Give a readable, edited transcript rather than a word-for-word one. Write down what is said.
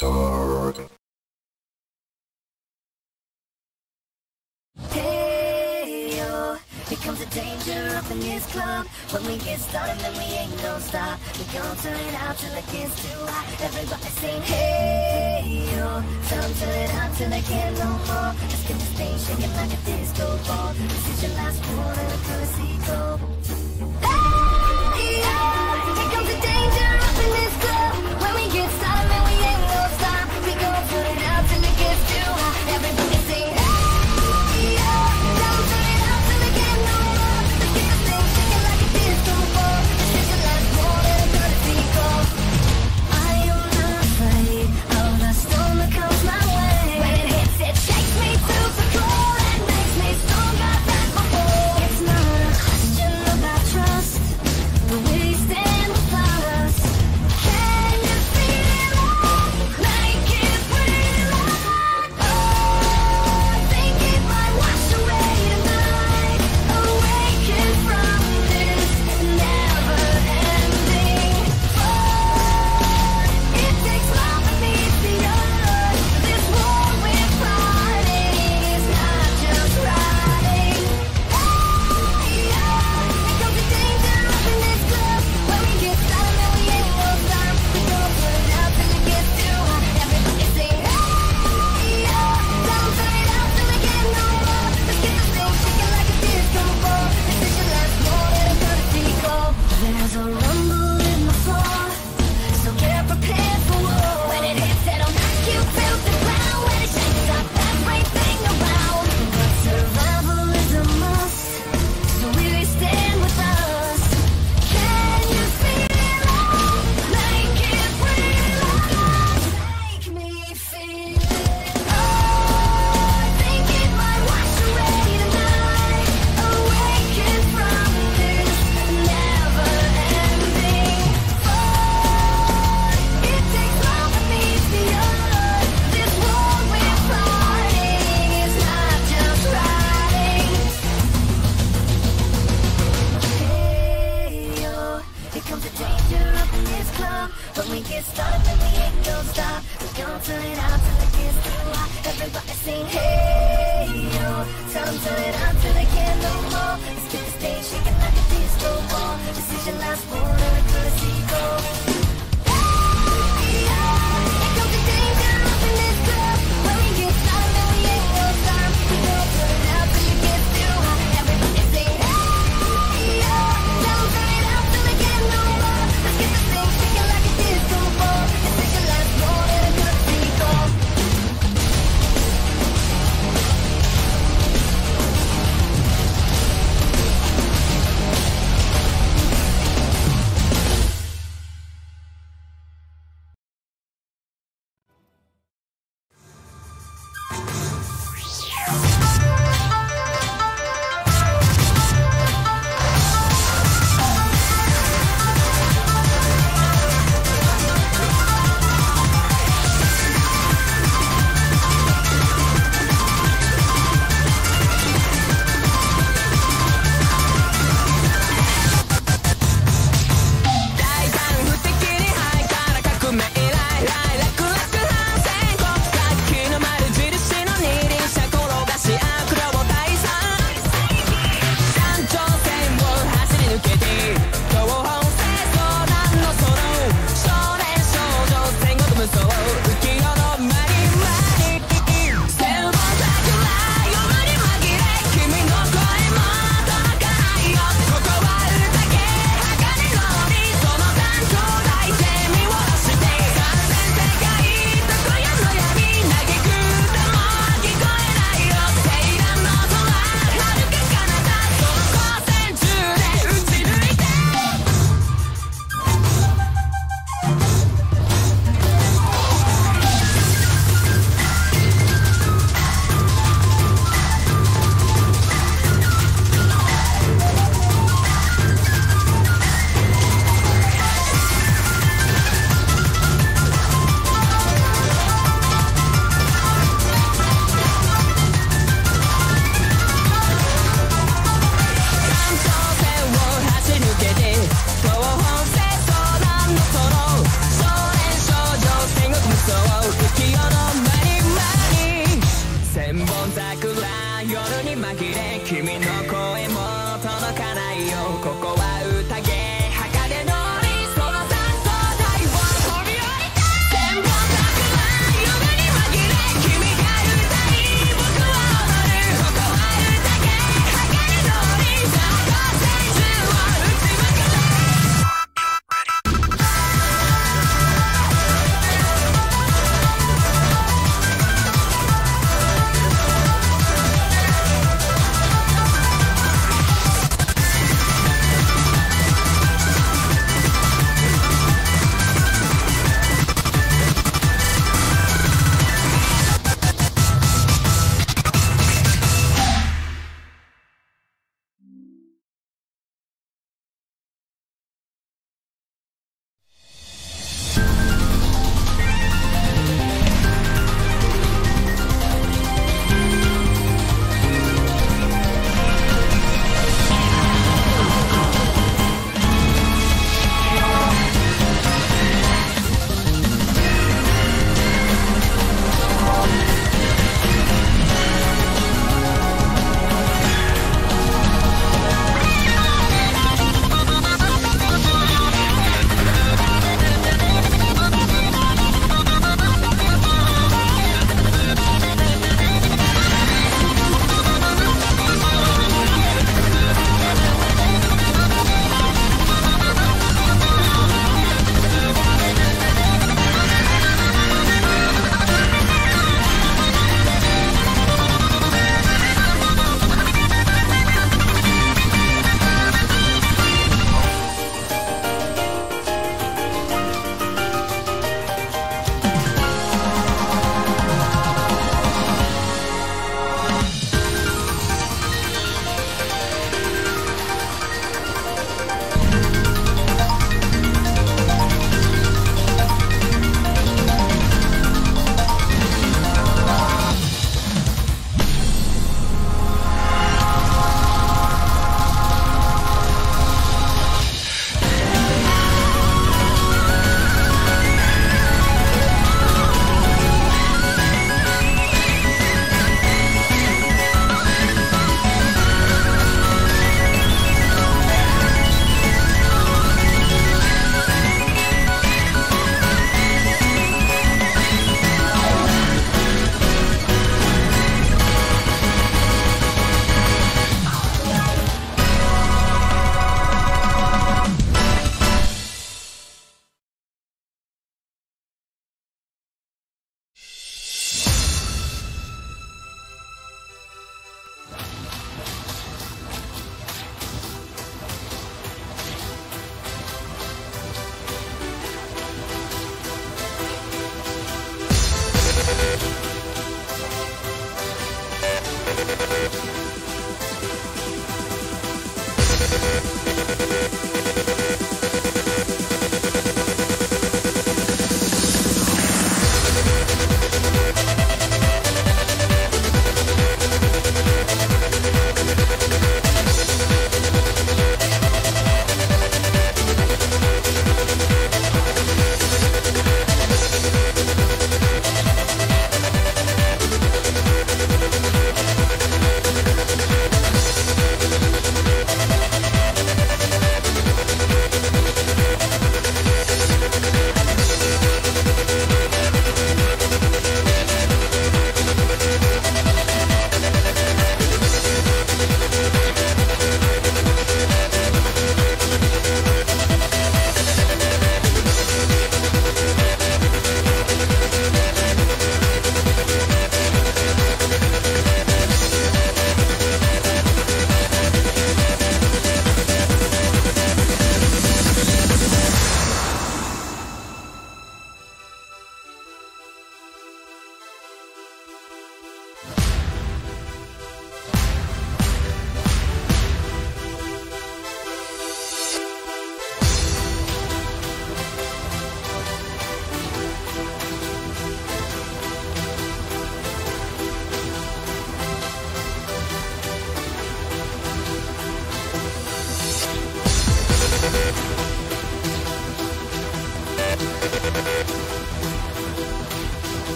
start. Hey yo, here comes the danger up in this club. When we get started, then we ain't gon' stop. We gon' turn it out till it gets too hot. Everybody sing, hey yo, tell 'em turn it out till they can't no more. Let's get this thing shaking like a disco ball. This is your last quarter, courtesy call. Hey yo, here comes the danger up in this club. When we get started, then we ain't gon' stop. We gon' turn it out till it gets too hot. Everybody sing, hey yo, tell 'em turn it out till they can't no more. Let's get this thing shaking like a disco ball. This is your last quarter, courtesy call. I am not afraid of the storm that comes my way. When it hits, it shakes me to the core and makes me stronger than before. It's not a question about trust, the way you stand with us. Can you feel it? Make it real. Oh, I think it might wash away tonight. Awaken from this never-ending flood. It takes love to meet the earth. This war we're fighting is not just riding. Hey, yeah, here comes the danger up in this club. When we get started, then we ain't gon' stop. We gon' turn it out till it gets too hot. Everybody sing, hey, yeah, tell 'em turn it out till they can't no more. Let's get this thing shaking like a disco ball. This is your last warning, courtesy call. There's a rumble in the floor, so get prepared for war. When it hits, it'll knock you to the ground. When it shakes up everything around. But survival is a must, so will you stand with us? Can you feel it? Make it real. Make me feel it. Oh, I think it might wash away tonight. Awaken from this never-ending flood. It takes love to meet the earth. This war we're fighting is not just riding. Hey yo, here comes the danger up in this club. When we get started, then we ain't gon' stop. We gon' turn it out till it gets too hot. Everybody sing, hey yo, tell 'em turn it out till they can't no more. Let's get the stage shaking like a disco ball. This is your last warning, courtesy call. Hey yo, here comes the danger up in this club. When we get started, then we ain't gon' stop. We gon' turn it out till it gets too hot. Everybody sing, hey yo, tell 'em turn it out till they can't no more. Let's get this thing shaking like a disco ball. This is your last warning, courtesy call.